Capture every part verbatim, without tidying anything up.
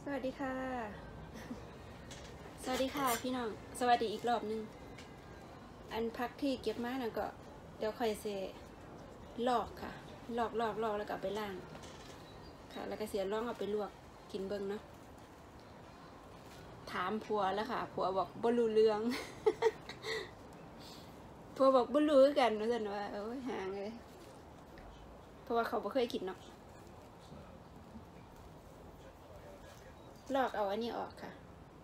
สวัสดีค่ะสวัสดีค่ะพี่น้องสวัสดีอีกรอบนึงอันพักที่เก็บมานะก็เดี๋ยวค่อยเสลอกค่ะลอกลอกลอกแล้วก็ไปล้างค่ะแล้วก็เสียร่องเอาไปลวกกินเบิ้งเนาะถามผัวแล้วค่ะผัวบอกบ่รู้เรื่อง ผัวบอกบ่รู้กันว่าซั่นว่าโอ้ยห่างเลยเพราะว่าเขาบ่เคยกินเนาะลอกเอาอันนี้ออกค่ะ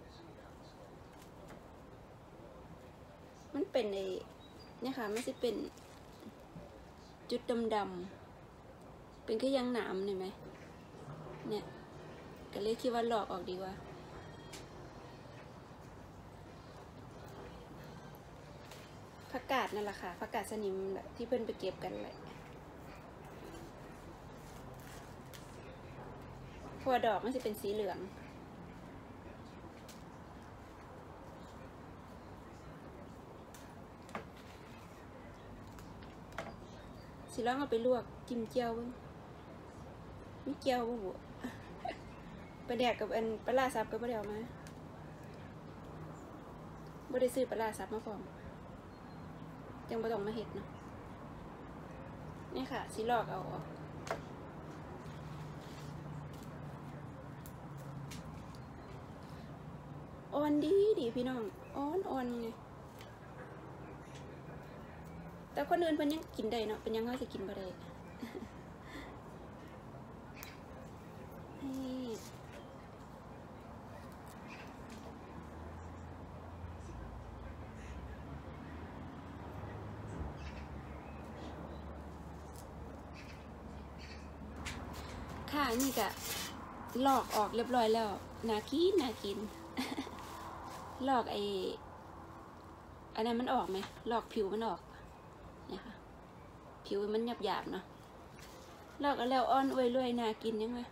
มันเป็นไอ้เนี่ยค่ะมันจะเป็นจุดดำๆเป็นแค่ยังหนามเห็นไหมเนี่ยก็เลยคิดว่าลอกออกดีกว่าผักกาดนั่นแหละค่ะผักกาดสนิมแบบที่เพื่อนไปเก็บกันเลยเพราะว่าดอกมันจะเป็นสีเหลืองสิลองเอาไปลวกจิ้มเจียวบ้างมีเจียวบ้างบุปลาแดกกับอันปลาลาซับกับปลาเดียวมาบ่ได้ซื้อปลาลาซับมาพร้อมยังบ่ต้องมาเห็ดเนาะนี่ค่ะสิลอกเอาออกอ่อนดีดีพี่น้องอ่อนอ่อนไงแต่คนอื่นเพิ่นยังกินได้เนาะเป็นยังเขาจะกินบ่ได้ค่ะนี่ก็ลอกออกเรียบร้อยแล้วน่ากินน่ากินลอกไออันนั้นมันออกไหมลอกผิวมันออกเนี่ยค่ะผิวมันหยาบหยาบเนาะลอกแล้วอ่อนอวยรวยน่ากินยังไง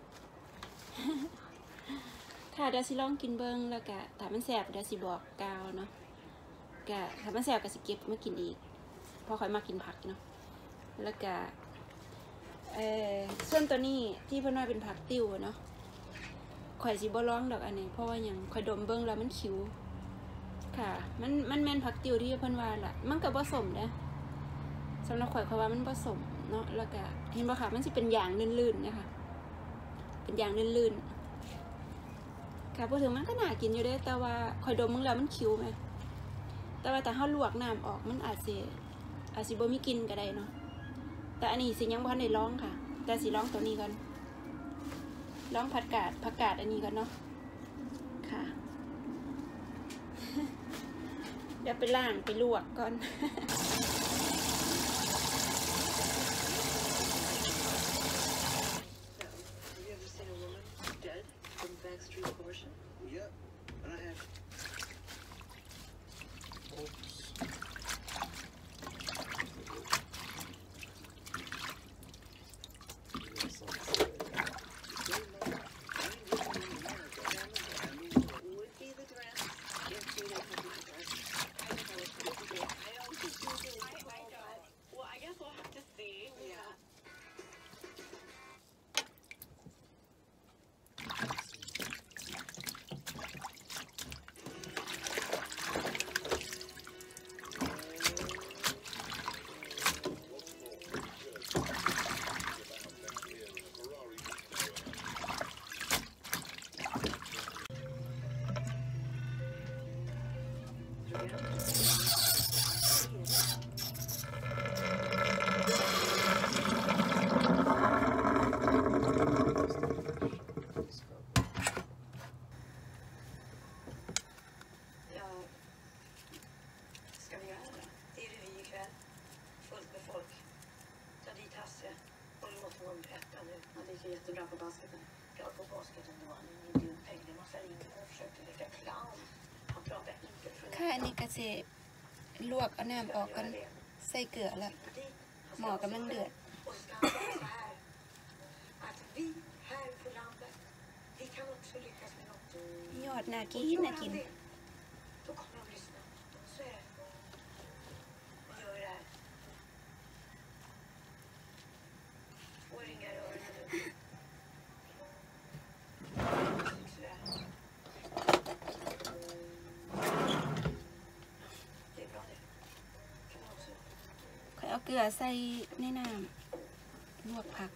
ค่ะเดี๋ยวสิลองกินเบิ้งแล้วก็ถ้ามันแสบเดี๋ยวสิบอกกาวเนาะก็ถ้ามันแสบก็สิเก็บมากินอีกพอค่อยมากินผักเนาะแล้วก็เอ่อส่วนตัวนี้ที่เพิ่นว่าเป็นผักติ้วเนาะข่อยสิบ่ร้องดอกอันนี้เพราะว่าอย่างข่อยดมเบิ้งแล้วมันคิ้วค่ะมันมันแม่นผักติ้วที่เพิ่นว่าล่ะมันก็บ่สมเด้อสำหรับข่อยข่อยว่ามันผสมเนาะแล้วก็เห็นบ่ค่ะมันสิเป็นอย่างลื่นๆนะคะเป็นอย่างลื่นๆค่ะพูดถึงมันก็น่ากินอยู่เด้แต่ว่าข่อยดมมึงแล้วมันคิ้วไหมแต่ว่าแต่เฮาลวกน้ำออกมันอาจสิอาจสิบ่มีกลิ่นก็ได้เนาะแต่อันนี้สิยังบ่ทันได้ลองค่ะแต่สิลองตัวนี้ก่อนลองผักกาดผักกาดอันนี้ก่อนเนาะค่ะ เดี๋ยวไปล้างไปลวกก่อน Backstreet abortion? Yep, and I have. Oops. Would be the dress if you didn't have my dress. I think I was supposed to do it. I don't think you did. I, I don't. Well, I guess we'll have to see. Yeah. Jättebra på basketen. Bra på basketen då. Han ringde en peng. Det måste ringa och försökte leka clown. Han pratar inte för ค่ะอันนี้ก็สิลวกเอาน้ำออกกันใส่เกลือแล้วหม้อกำลังเดือด Och så ska han säga så här. Att vi här på landet, vi kan också lyckas med något. ยอดน่ากินน่ากิน Då kommer de lyssna. Så är det. Och gör det här. Och ringar öronen nu. เกลือใส่ในน้ำลวกผัก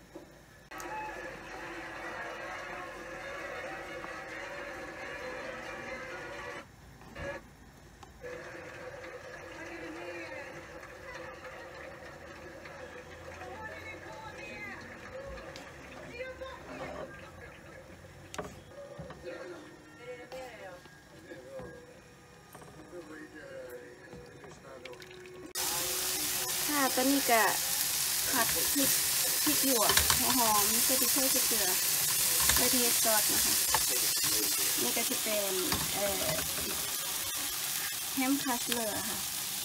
ค่ะตอนนี้ก็ผัดพริกพริกหยวกหัวหอมเพื่อที่ช่วยเกลือเพื่อที่จะซอสนะคะนี่ก็จะเป็นเอ่อแฮมคัสเลอร์ค่ะ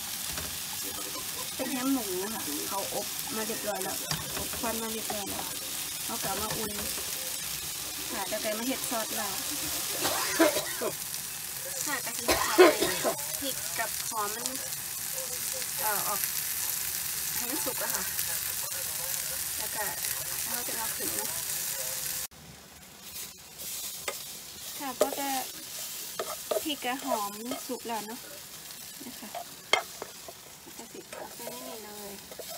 เป็นแฮมหมูค่ะเขาอบมาเรียบร้อยแล้วอบควันมาเรียบร้อยแล้วเขากลับมาอุ่นค่ะแล้วก็มาเห็ดซอสเราค่ะกระเทียมพริกกับหอมมันเอ่อออกให้มันสุกอะค่ะแล้วก็เราจะเอาขึ้นนะค่ะก็จะพริกกับหอมสุกแล้วเนาะนะคะก็ติดเอาไปนี่เลย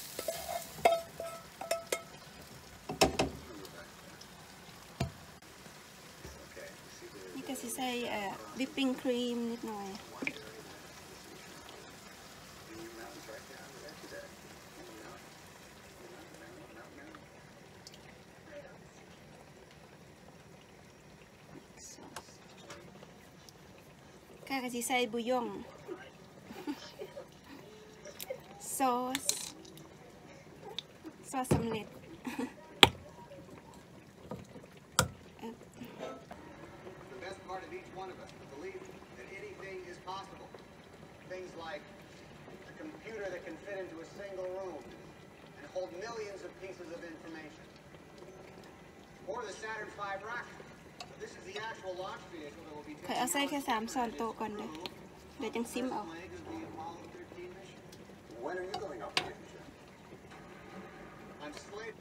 นี่ก็จะใส่เอ่อวิปปิ้งครีมนิดหน่อยค่ะก็จะใส่บุยงซอสซอสสำเร็จ The best part of each one of us to believe that anything is possible. Things like a computer that can fit into a single room and hold millions of pieces of information. Or the Saturn five rocket. This is the actual launch vehicle that will be เคยเอาใส่แค่สามช้อนโต๊ะก่อนเลยเดี๋ยวจังซิมเอา When are you going off the mission? I'm slave.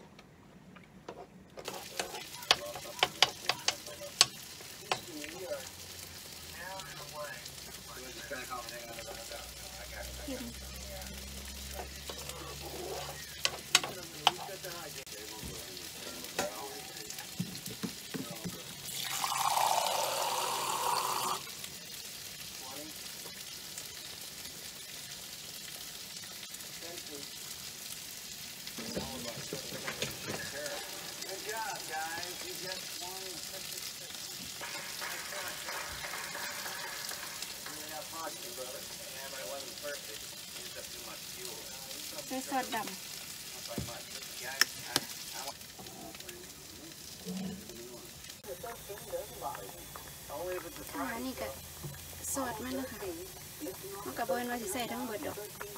We are out and away. We're just back off and hang on to that. I got it. เค็ม Good job, guys. You just won. Really got frosty, brother. Yeah, but it wasn't perfect. Used up too much fuel. ใส่ซอสดำ Not by much. Guys, I, I want... Only if it's a ค่ะนี่ก็ซอสมันนะคะมันกับบนว่าสิใส่ทั้งหมดดอก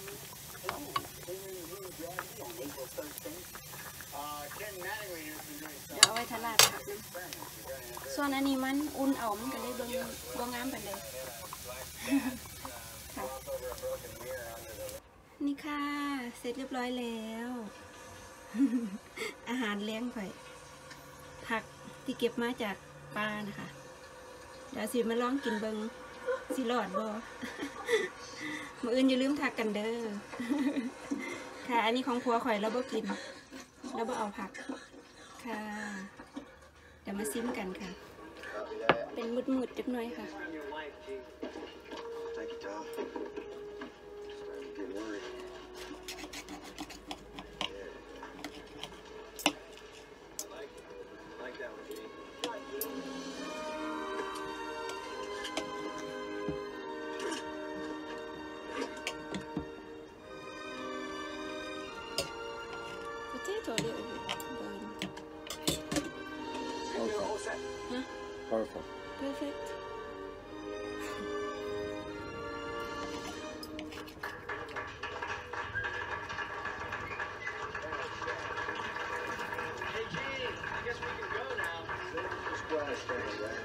Uh, Ken Mattingly has been doing เดี๋ยวเอาไว้ทลาดผักนะส่วนอันนี้มันอุ่นเอามันก็เลยเบิ่งบ่งามปานใดค่ะนี่ค่ะเสร็จเรียบร้อยแล้ว อาหารเลี้ยงข่อยผักที่เก็บมาจากป่านะคะเดี๋ยวสิมาลองกินเบิ่งสิรอดบ่ มื้ออื่นอย่าลืมทักกันเด้อ ค่ะอันนี้ของผัวข่อยเราบ่กินเราบ่เอาผักค่ะเดี๋ยวมาซิมกันค่ะเป็นมืดๆจักหน่อยค่ะ Thank you, Tom. Starting to get worried. I like it. I like that one, Gene. potato a little bit burn huh Perfect. perfect Hey, Gene, I guess we can go now. Just go ahead and stand around.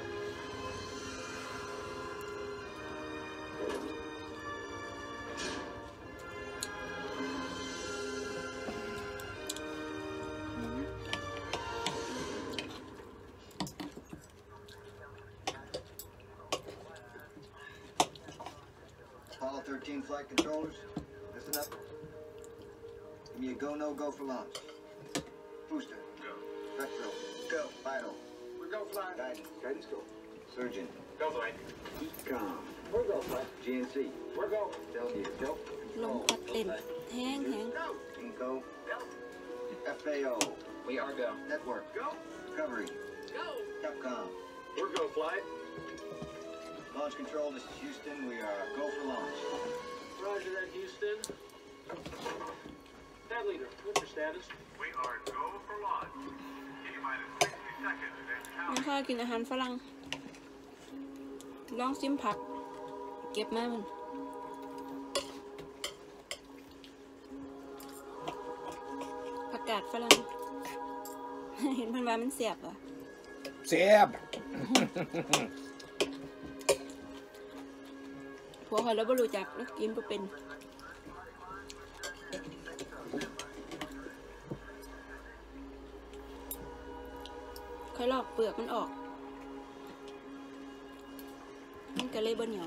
Apollo thirteen flight controllers, listen up. Give me a go, no go for launch. Booster. Go. Retro. Go. Vital. We go fly. Guidance. Guidance go. Surgeon. Go flight. Ecom. We're go flight. G N C. We're go. Delegate. Go. ลมพัดเต็มแห้งแห้ง Go. Inco. Go. F A O. We are go. Network. Go. Recovery. Go. Capcom. We're go flight. Launch control, this is Houston. We are go for launch. Roger that, Houston. Pad leader, what's your status? We are go for launch. T minus sixty seconds and น้า counting. ข้ากินอาหารฝรั่งลองซิมผักเก็บมามันผักกาดฝรั่ง เห็นเพิ่นว่ามันเสียบอ่ะแซ่บผัวเขาแล้วบ่รู้จักแล้วกินบ่เป็นค่อยลอกเปลือกมันออกมันก็เลยบ่เหนียว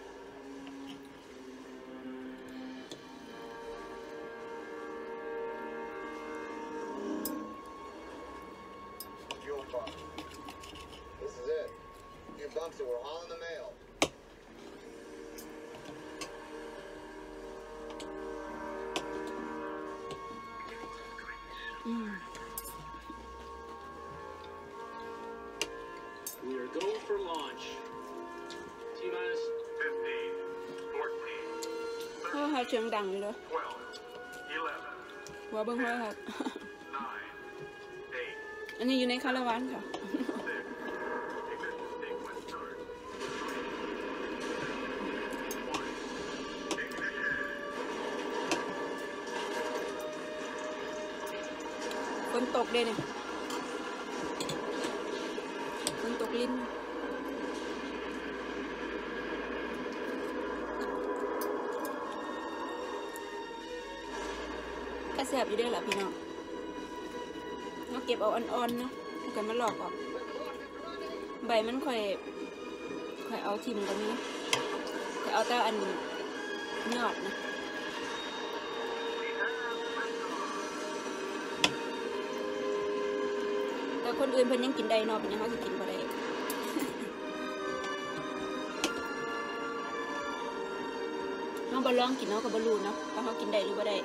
Fuel pump. This is it. Your bumps that were all in the mail. We are go for launch. T minus. fifteen, fourteen, เพราะว่าเสียงดังอยู่เลย twelve, eleven, หัวเบิ่งหัวครับ nine, eight, อันนี้อยู่ในคาราวานค่ะ six. Ignition sequence start. One. Ignition. ฝนตกเลยเนี่ยฝนตกลิ้นก็แซ่บอยู่ด้วยล่ะพี่น้องเราเก็บเอาอ่อนๆเนาะแล้วก็มาหลอกออกใบมันค่อยค่อยเอาทิ่มตรงนี้ค่อยเอาแต่อันยอดนะแต่คนอื่นเพิ่นยังกินได้เนาะเป็นยังเขาสิกินบ่ได้ น้องบ่ลองกินเนาะก็บ่รู้เนาะว่าเขากินได้หรือบ่ได้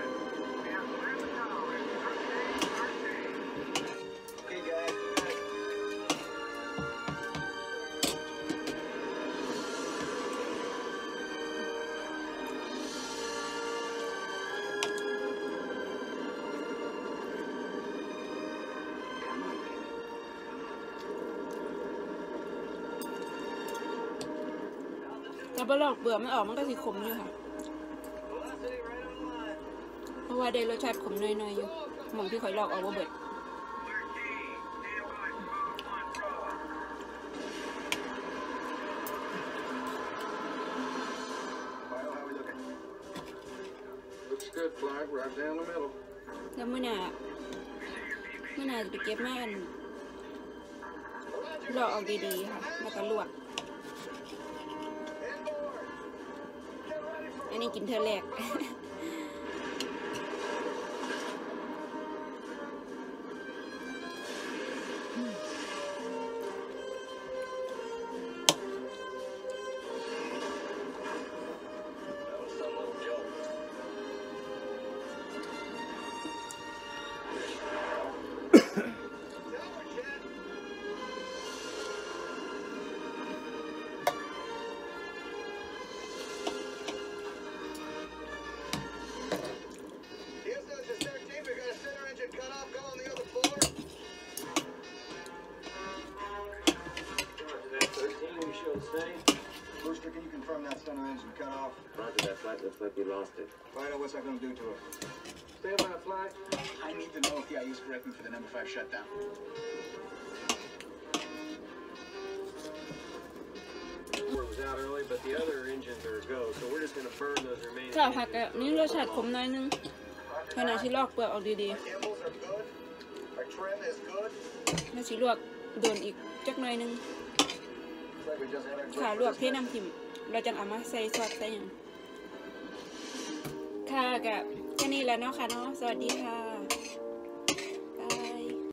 Okay, guys. ถ้าบ่ลอกเปลือกมันออกมันก็สิขมอยู่ค่ะ Velocity right on line. เพราะว่าได้รสชาติขมหน่อยๆอยู่หม่องที่ข่อยลอกออกบ่เบิด Vital, how we looking? Looks good, flag, right down the middle. แล้วมื้อหน้ามื้อหน้าจะไปเก็บมาอันลอกออกดีๆค่ะแล้วก็ลวก Inboard. Get ready for อันนี้กินเทื่อแรก That was some little joke. Tower jet. Houston, this is thirteen. We got a center engine cut off. Go on the other floor. Roger that, thirteen, we should stay. Booster, can you confirm that center engine cut off? Roger that, flight, looks like we lost it. Vital, what's that going to do to it? Stay by, flag. I need to know if the I U is correct me for the number five shutdown. Was out early, but the other engines are go, so we're just gonna burn those remaining. ข้าวผักอ่ะนี่รสชาติขมหน่อยนึงขณะที่ลอกเปลือกออกดี Our gimbals are good. Our trim is good. ๆแล้วสิลวกโดนอีกจักหน่อยนึง Looks like we just had our ค่ะลวกเทน้ำทิ่มเราจังเอามาใส่ซอสใส่หยังค่ะกะแค่นี้แล้วเนาะค่ะเนาะสวัสดีค่ะ